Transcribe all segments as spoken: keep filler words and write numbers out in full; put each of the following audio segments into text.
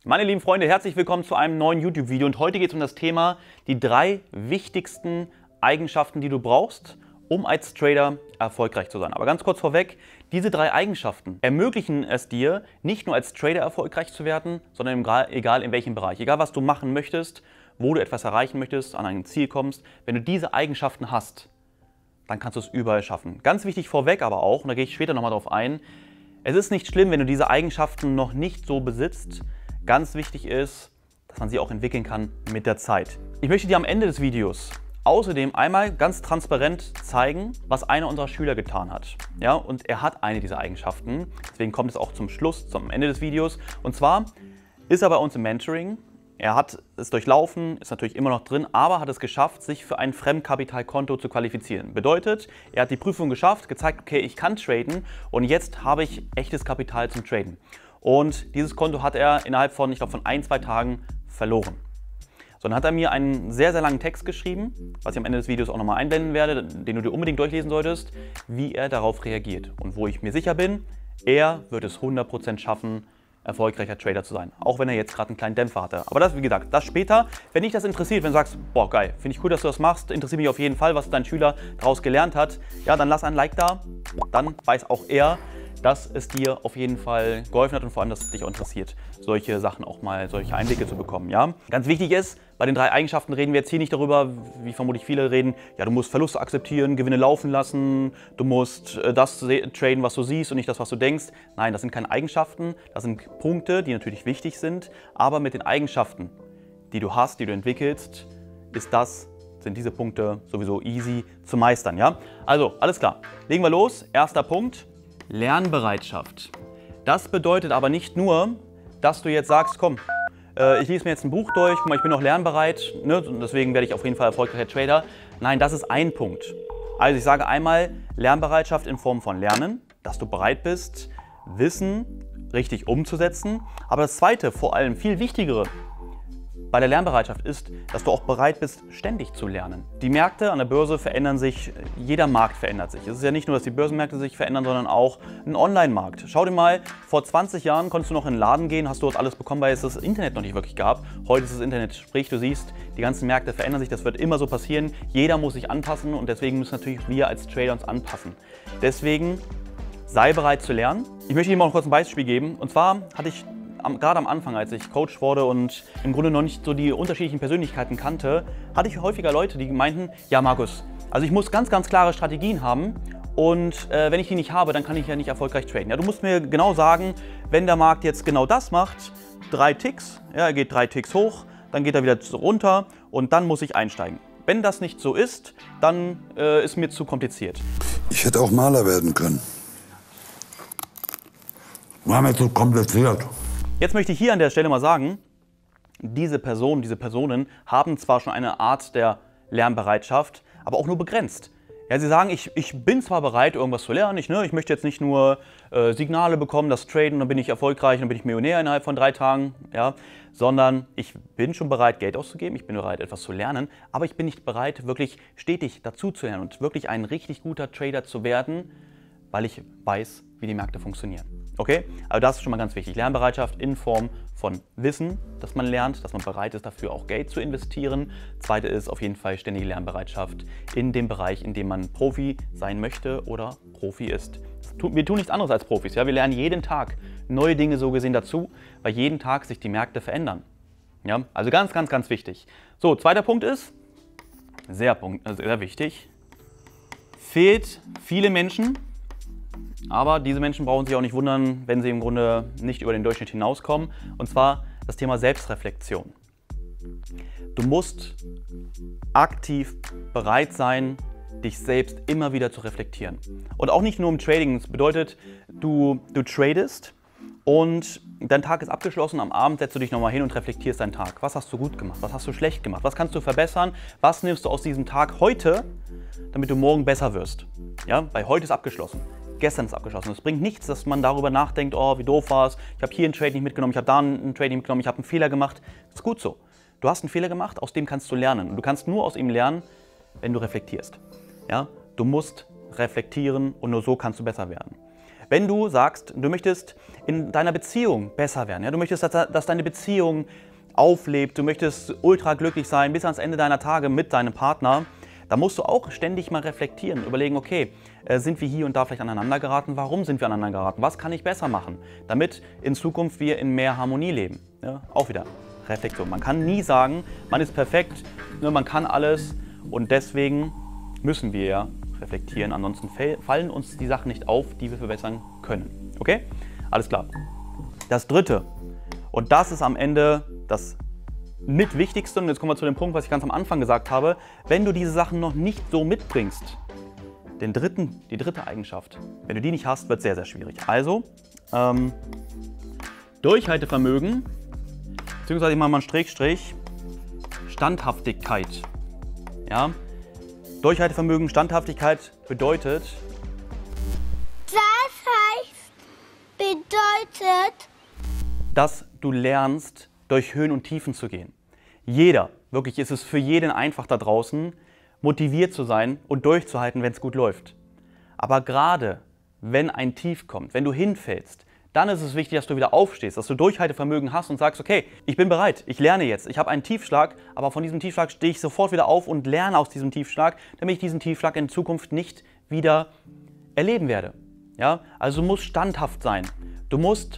Meine lieben Freunde, herzlich willkommen zu einem neuen YouTube-Video und heute geht es um das Thema die drei wichtigsten Eigenschaften, die du brauchst, um als Trader erfolgreich zu sein. Aber ganz kurz vorweg, diese drei Eigenschaften ermöglichen es dir, nicht nur als Trader erfolgreich zu werden, sondern egal in welchem Bereich, egal was du machen möchtest, wo du etwas erreichen möchtest, an ein Ziel kommst, wenn du diese Eigenschaften hast, dann kannst du es überall schaffen. Ganz wichtig vorweg aber auch, und da gehe ich später nochmal drauf ein, es ist nicht schlimm, wenn du diese Eigenschaften noch nicht so besitzt. Ganz wichtig ist, dass man sie auch entwickeln kann mit der Zeit. Ich möchte dir am Ende des Videos außerdem einmal ganz transparent zeigen, was einer unserer Schüler getan hat. Ja, und er hat eine dieser Eigenschaften, deswegen kommt es auch zum Schluss, zum Ende des Videos. Und zwar ist er bei uns im Mentoring. Er hat es durchlaufen, ist natürlich immer noch drin, aber hat es geschafft, sich für ein Fremdkapitalkonto zu qualifizieren. Bedeutet, er hat die Prüfung geschafft, gezeigt, okay, ich kann traden und jetzt habe ich echtes Kapital zum Traden. Und dieses Konto hat er innerhalb von, ich glaube, von ein, zwei Tagen verloren. So, dann hat er mir einen sehr, sehr langen Text geschrieben, was ich am Ende des Videos auch nochmal einblenden werde, den du dir unbedingt durchlesen solltest, wie er darauf reagiert. Und wo ich mir sicher bin, er wird es hundert Prozent schaffen, erfolgreicher Trader zu sein. Auch wenn er jetzt gerade einen kleinen Dämpfer hatte. Aber das, wie gesagt, das später. Wenn dich das interessiert, wenn du sagst, boah, geil, finde ich cool, dass du das machst, interessiert mich auf jeden Fall, was dein Schüler daraus gelernt hat, ja, dann lass ein Like da. Dann weiß auch er, dass es dir auf jeden Fall geholfen hat und vor allem, dass es dich auch interessiert, solche Sachen auch mal, solche Einblicke zu bekommen. Ja? Ganz wichtig ist, bei den drei Eigenschaften reden wir jetzt hier nicht darüber, wie vermutlich viele reden, ja, du musst Verluste akzeptieren, Gewinne laufen lassen, du musst das traden, was du siehst und nicht das, was du denkst. Nein, das sind keine Eigenschaften, das sind Punkte, die natürlich wichtig sind, aber mit den Eigenschaften, die du hast, die du entwickelst, ist das, sind diese Punkte sowieso easy zu meistern. Ja? Also, alles klar, legen wir los. Erster Punkt. Lernbereitschaft. Das bedeutet aber nicht nur, dass du jetzt sagst, komm, äh, ich lese mir jetzt ein Buch durch, guck mal, ich bin noch lernbereit, ne, und deswegen werde ich auf jeden Fall erfolgreicher Trader. Nein, das ist ein Punkt. Also ich sage einmal Lernbereitschaft in Form von Lernen, dass du bereit bist, Wissen richtig umzusetzen. Aber das zweite, vor allem viel wichtigere bei der Lernbereitschaft ist, dass du auch bereit bist, ständig zu lernen. Die Märkte an der Börse verändern sich, jeder Markt verändert sich. Es ist ja nicht nur, dass die Börsenmärkte sich verändern, sondern auch ein Online-Markt. Schau dir mal, vor zwanzig Jahren konntest du noch in den Laden gehen, hast du dort alles bekommen, weil es das Internet noch nicht wirklich gab. Heute ist das Internet, sprich, du siehst, die ganzen Märkte verändern sich, das wird immer so passieren. Jeder muss sich anpassen und deswegen müssen natürlich wir als Trader uns anpassen. Deswegen sei bereit zu lernen. Ich möchte dir mal noch kurz ein Beispiel geben. Und zwar hatte ich gerade am Anfang, als ich Coach wurde und im Grunde noch nicht so die unterschiedlichen Persönlichkeiten kannte, hatte ich häufiger Leute, die meinten, ja Markus, also ich muss ganz, ganz klare Strategien haben und äh, wenn ich die nicht habe, dann kann ich ja nicht erfolgreich traden. Ja, du musst mir genau sagen, wenn der Markt jetzt genau das macht, drei Ticks, ja, er geht drei Ticks hoch, dann geht er wieder runter und dann muss ich einsteigen. Wenn das nicht so ist, dann äh, ist mir zu kompliziert. Ich hätte auch Maler werden können. War mir zu kompliziert. Jetzt möchte ich hier an der Stelle mal sagen, diese Personen, diese Personen haben zwar schon eine Art der Lernbereitschaft, aber auch nur begrenzt. Ja, sie sagen, ich, ich bin zwar bereit, irgendwas zu lernen, ich, ne, ich möchte jetzt nicht nur äh, Signale bekommen, das Traden, dann bin ich erfolgreich, dann bin ich Millionär innerhalb von drei Tagen, ja, sondern ich bin schon bereit, Geld auszugeben, ich bin bereit, etwas zu lernen, aber ich bin nicht bereit, wirklich stetig dazu zu lernen und wirklich ein richtig guter Trader zu werden, weil ich weiß, wie die Märkte funktionieren. Okay? Also das ist schon mal ganz wichtig. Lernbereitschaft in Form von Wissen, dass man lernt, dass man bereit ist, dafür auch Geld zu investieren. Zweite ist auf jeden Fall ständige Lernbereitschaft in dem Bereich, in dem man Profi sein möchte oder Profi ist. Wir tun nichts anderes als Profis. Ja? Wir lernen jeden Tag neue Dinge so gesehen dazu, weil jeden Tag sich die Märkte verändern. Ja? Also ganz, ganz, ganz wichtig. So, zweiter Punkt ist, sehr, sehr wichtig, fehlt viele Menschen. Aber diese Menschen brauchen sich auch nicht wundern, wenn sie im Grunde nicht über den Durchschnitt hinauskommen. Und zwar das Thema Selbstreflexion. Du musst aktiv bereit sein, dich selbst immer wieder zu reflektieren. Und auch nicht nur im Trading. Das bedeutet, du, du tradest und dein Tag ist abgeschlossen. Am Abend setzt du dich nochmal hin und reflektierst deinen Tag. Was hast du gut gemacht? Was hast du schlecht gemacht? Was kannst du verbessern? Was nimmst du aus diesem Tag heute, damit du morgen besser wirst? Ja, weil heute ist abgeschlossen. Gestern ist abgeschlossen. Es bringt nichts, dass man darüber nachdenkt, oh, wie doof war es, ich habe hier einen Trade nicht mitgenommen, ich habe da einen Trade nicht mitgenommen, ich habe einen Fehler gemacht. Das ist gut so. Du hast einen Fehler gemacht, aus dem kannst du lernen. Und du kannst nur aus ihm lernen, wenn du reflektierst. Ja? Du musst reflektieren und nur so kannst du besser werden. Wenn du sagst, du möchtest in deiner Beziehung besser werden, ja, du möchtest, dass, dass deine Beziehung auflebt, du möchtest ultra glücklich sein bis ans Ende deiner Tage mit deinem Partner, da musst du auch ständig mal reflektieren, überlegen, okay, äh, sind wir hier und da vielleicht aneinander geraten? Warum sind wir aneinander geraten? Was kann ich besser machen, damit in Zukunft wir in mehr Harmonie leben? Ja, auch wieder Reflexion. Man kann nie sagen, man ist perfekt, ne, man kann alles und deswegen müssen wir ja reflektieren, ansonsten fallen uns die Sachen nicht auf, die wir verbessern können. Okay? Alles klar. Das dritte, und das ist am Ende das mit Wichtigste, und jetzt kommen wir zu dem Punkt, was ich ganz am Anfang gesagt habe, wenn du diese Sachen noch nicht so mitbringst, den dritten, die dritte Eigenschaft, wenn du die nicht hast, wird es sehr, sehr schwierig. Also, ähm, Durchhaltevermögen, beziehungsweise ich mache mal einen Strich, Standhaftigkeit. Ja? Durchhaltevermögen, Standhaftigkeit bedeutet, das heißt, bedeutet, dass du lernst, durch Höhen und Tiefen zu gehen. Jeder, wirklich ist es für jeden einfach da draußen, motiviert zu sein und durchzuhalten, wenn es gut läuft. Aber gerade wenn ein Tief kommt, wenn du hinfällst, dann ist es wichtig, dass du wieder aufstehst, dass du Durchhaltevermögen hast und sagst, okay, ich bin bereit, ich lerne jetzt, ich habe einen Tiefschlag, aber von diesem Tiefschlag stehe ich sofort wieder auf und lerne aus diesem Tiefschlag, damit ich diesen Tiefschlag in Zukunft nicht wieder erleben werde. Ja? Also du musst standhaft sein, du musst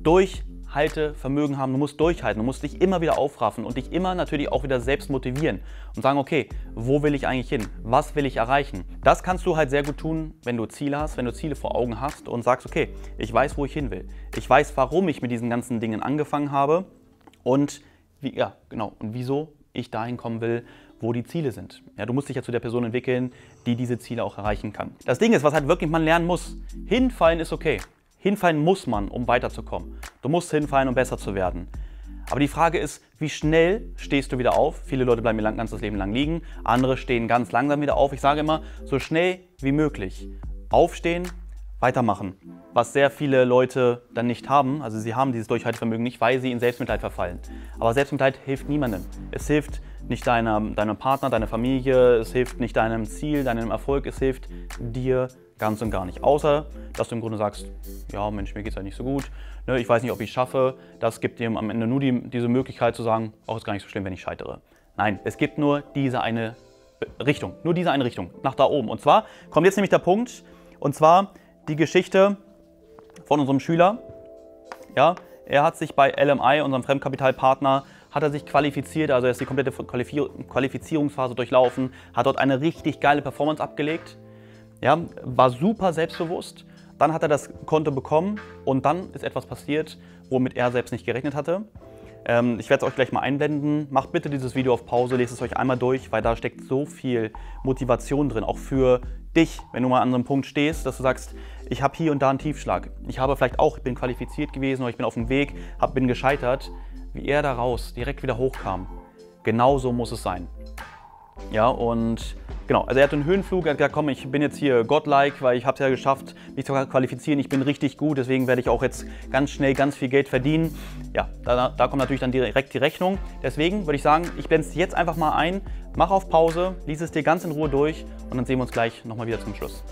Durchhaltevermögen haben, du musst durchhalten, du musst dich immer wieder aufraffen und dich immer natürlich auch wieder selbst motivieren und sagen, okay, wo will ich eigentlich hin? Was will ich erreichen? Das kannst du halt sehr gut tun, wenn du Ziele hast, wenn du Ziele vor Augen hast und sagst, okay, ich weiß, wo ich hin will. Ich weiß, warum ich mit diesen ganzen Dingen angefangen habe und wie, ja, genau, und wieso ich dahin kommen will, wo die Ziele sind. Ja, du musst dich ja zu der Person entwickeln, die diese Ziele auch erreichen kann. Das Ding ist, was halt wirklich man lernen muss, hinfallen ist okay. Hinfallen muss man, um weiterzukommen. Du musst hinfallen, um besser zu werden. Aber die Frage ist, wie schnell stehst du wieder auf? Viele Leute bleiben ihr ganzes Leben lang liegen, andere stehen ganz langsam wieder auf. Ich sage immer, so schnell wie möglich. Aufstehen, weitermachen. Was sehr viele Leute dann nicht haben, also sie haben dieses Durchhaltevermögen nicht, weil sie in Selbstmitleid verfallen. Aber Selbstmitleid hilft niemandem. Es hilft nicht deinem, deinem Partner, deiner Familie, es hilft nicht deinem Ziel, deinem Erfolg, es hilft dir ganz und gar nicht. Außer, dass du im Grunde sagst, ja Mensch, mir geht es ja nicht so gut, ne, ich weiß nicht, ob ich es schaffe. Das gibt dir am Ende nur die, diese Möglichkeit zu sagen, auch ist gar nicht so schlimm, wenn ich scheitere. Nein, es gibt nur diese eine Richtung, nur diese eine Richtung, nach da oben. Und zwar kommt jetzt nämlich der Punkt, und zwar die Geschichte von unserem Schüler. Ja, er hat sich bei L M I, unserem Fremdkapitalpartner, hat er sich qualifiziert, also er ist die komplette Qualifizierungsphase durchlaufen, hat dort eine richtig geile Performance abgelegt. Ja, war super selbstbewusst, dann hat er das Konto bekommen und dann ist etwas passiert, womit er selbst nicht gerechnet hatte. Ähm, ich werde es euch gleich mal einblenden. Macht bitte dieses Video auf Pause, lest es euch einmal durch, weil da steckt so viel Motivation drin, auch für dich, wenn du mal an so einem Punkt stehst, dass du sagst, ich habe hier und da einen Tiefschlag. Ich habe vielleicht auch, ich bin qualifiziert gewesen oder ich bin auf dem Weg, hab, bin gescheitert. Wie er daraus direkt wieder hochkam, genau so muss es sein. Ja, und genau, also er hatte einen Höhenflug, er hat gesagt, komm, ich bin jetzt hier godlike, weil ich habe es ja geschafft, mich zu qualifizieren, ich bin richtig gut, deswegen werde ich auch jetzt ganz schnell ganz viel Geld verdienen. Ja, da, da kommt natürlich dann direkt die Rechnung. Deswegen würde ich sagen, ich blende es jetzt einfach mal ein, mach auf Pause, lies es dir ganz in Ruhe durch und dann sehen wir uns gleich nochmal wieder zum Schluss.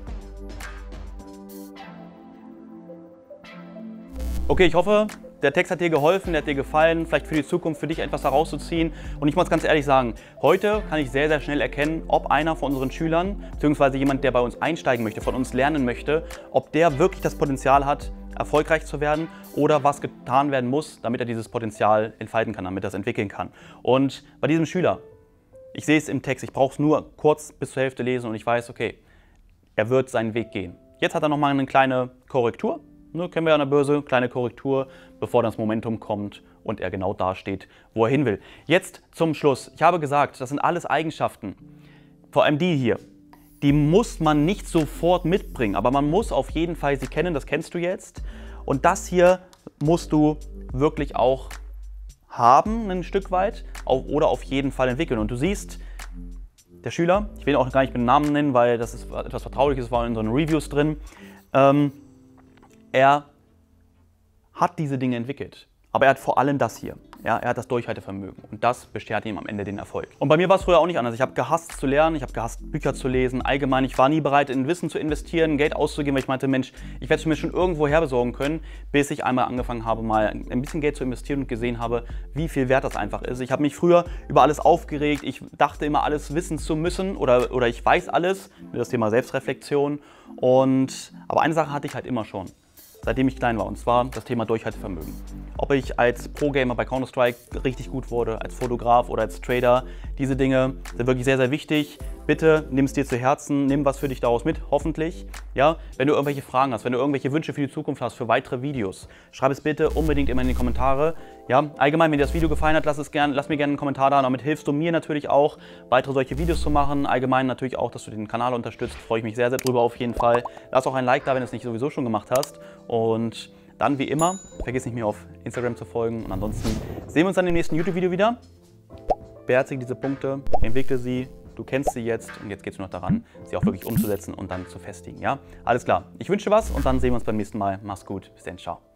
Okay, ich hoffe, der Text hat dir geholfen, der hat dir gefallen, vielleicht für die Zukunft für dich etwas herauszuziehen. Und ich muss ganz ehrlich sagen, heute kann ich sehr, sehr schnell erkennen, ob einer von unseren Schülern, beziehungsweise jemand, der bei uns einsteigen möchte, von uns lernen möchte, ob der wirklich das Potenzial hat, erfolgreich zu werden oder was getan werden muss, damit er dieses Potenzial entfalten kann, damit er es entwickeln kann. Und bei diesem Schüler, ich sehe es im Text, ich brauche es nur kurz bis zur Hälfte lesen und ich weiß, okay, er wird seinen Weg gehen. Jetzt hat er nochmal eine kleine Korrektur. Ne, kennen wir an der Börse, kleine Korrektur, bevor das Momentum kommt und er genau da steht, wo er hin will. Jetzt zum Schluss. Ich habe gesagt, das sind alles Eigenschaften, vor allem die hier, die muss man nicht sofort mitbringen, aber man muss auf jeden Fall sie kennen, das kennst du jetzt. Und das hier musst du wirklich auch haben, ein Stück weit, oder auf jeden Fall entwickeln. Und du siehst, der Schüler, ich will ihn auch gar nicht mit Namen nennen, weil das ist etwas Vertrauliches, war in so Reviews drin, ähm, er hat diese Dinge entwickelt, aber er hat vor allem das hier. Ja, er hat das Durchhaltevermögen und das beschert ihm am Ende den Erfolg. Und bei mir war es früher auch nicht anders. Ich habe gehasst zu lernen, ich habe gehasst Bücher zu lesen. Allgemein, ich war nie bereit, in Wissen zu investieren, Geld auszugeben, weil ich meinte, Mensch, ich werde es mir schon irgendwo herbesorgen können, bis ich einmal angefangen habe, mal ein bisschen Geld zu investieren und gesehen habe, wie viel wert das einfach ist. Ich habe mich früher über alles aufgeregt, ich dachte immer, alles wissen zu müssen oder, oder ich weiß alles, das Thema Selbstreflexion. Und, aber eine Sache hatte ich halt immer schon, seitdem ich klein war, und zwar das Thema Durchhaltevermögen. Ob ich als Pro-Gamer bei Counter-Strike richtig gut wurde, als Fotograf oder als Trader, diese Dinge sind wirklich sehr, sehr wichtig. Bitte nimm es dir zu Herzen, nimm was für dich daraus mit, hoffentlich. Ja, wenn du irgendwelche Fragen hast, wenn du irgendwelche Wünsche für die Zukunft hast, für weitere Videos, schreib es bitte unbedingt immer in die Kommentare. Ja, allgemein, wenn dir das Video gefallen hat, lass, es gern, lass mir gerne einen Kommentar da. Damit hilfst du mir natürlich auch, weitere solche Videos zu machen. Allgemein natürlich auch, dass du den Kanal unterstützt. Freue ich mich sehr, sehr drüber auf jeden Fall. Lass auch ein Like da, wenn du es nicht sowieso schon gemacht hast. Und dann wie immer, vergiss nicht, mir auf Instagram zu folgen. Und ansonsten sehen wir uns dann im nächsten YouTube-Video wieder. Beherzige diese Punkte, entwickle sie. Du kennst sie jetzt und jetzt geht es nur noch daran, sie auch wirklich umzusetzen und dann zu festigen. Ja? Alles klar. Ich wünsche dir was und dann sehen wir uns beim nächsten Mal. Mach's gut. Bis dann. Ciao.